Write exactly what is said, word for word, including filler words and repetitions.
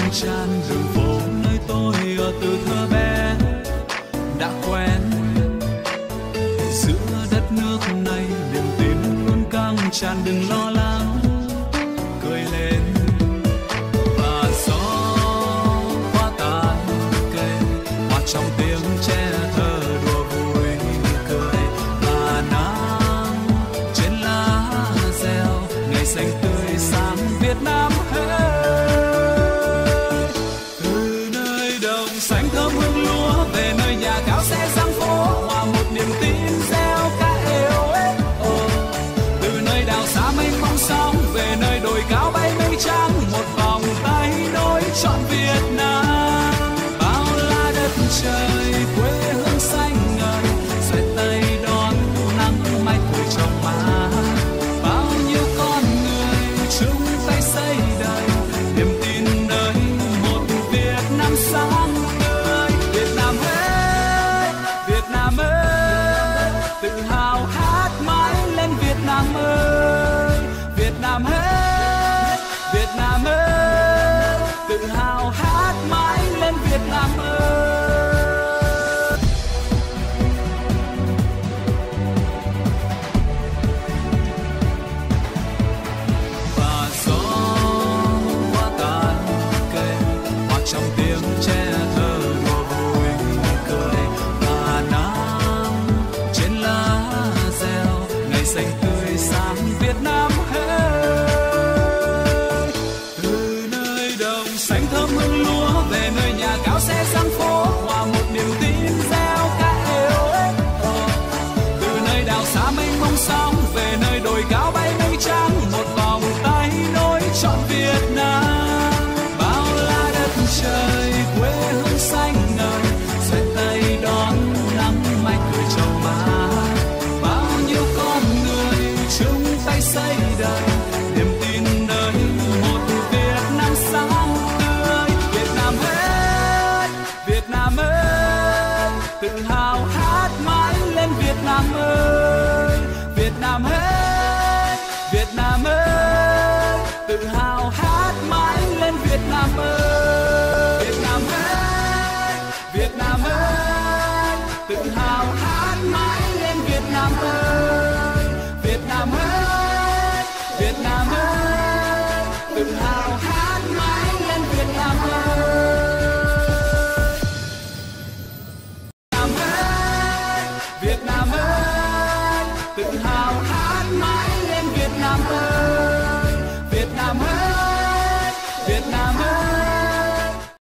tràn đường phố nơi tôi ở từ thơ bé đã quen. Giữa đất nước này niềm tin luôn căng tràn, đừng lo lắng, cười lên. Và gió qua tàn cây hòa trong tiếng tre thơ đùa vui cười. Và nắng trên lá reo ngày xanh tươi sáng Việt Nam ơi. Từ nơi đồng xanh thơm hương lúa về nơi nhà cao xe giang phố, hòa một niềm tin reo ca êu ấy. Từ nơi đảo xa mênh mông sóng về nơi đồi cao bay mây trắng, một vòng tay nối trọn Việt Nam. Bao la đất trời quê hương xanh ngời, xoay tay đón nắng mai cười trong má. Bao nhiêu con người chung tay xây đời niềm tin nơi một Việt Nam sáng tươi. Việt Nam ơi, Việt Nam ơi, tự hào hát mãi lên Việt Nam ơi. Việt Nam ơi, Việt Nam ơi, tự hào hát mãi lên Việt Nam ơi. Và gió qua tàn cây hòa trong tiếng tre thơ đùa vui cười. Và nắng trên lá reo ngày xanh tươi sáng Việt Nam ơi. Từ nơi đồng xanh thơm hương lúa về nơi nhà cao xe giang phố, hòa một niềm tin reo ca êu ấy. Từ nơi đảo xa mênh mông sóng về nơi đồi cao bay mây trắng, một vòng tay nối trọn Việt Nam. Bao la đất trời quê hương xanh ngời, xoay tay đón nắng mai cười trong má. Bao nhiêu con người chung tay xây đời niềm tin nơi một Việt Nam sáng tươi. Việt Nam ơi, Việt Nam ơi, tự hào hát mãi lên Việt Nam ơi. Việt Nam ơi, Việt Nam ơi, tự hào hát mãi lên Việt Nam ơi. Việt Nam ơi, Việt Nam ơi, tự hào hát mãi lên Việt Nam ơi. Việt Nam ơi, Việt Nam ơi, tự hào hát mãi lên Việt Nam ơi. Việt Nam ơi, Việt Nam ơi, tự hào hát mãi lên Việt Nam ơi.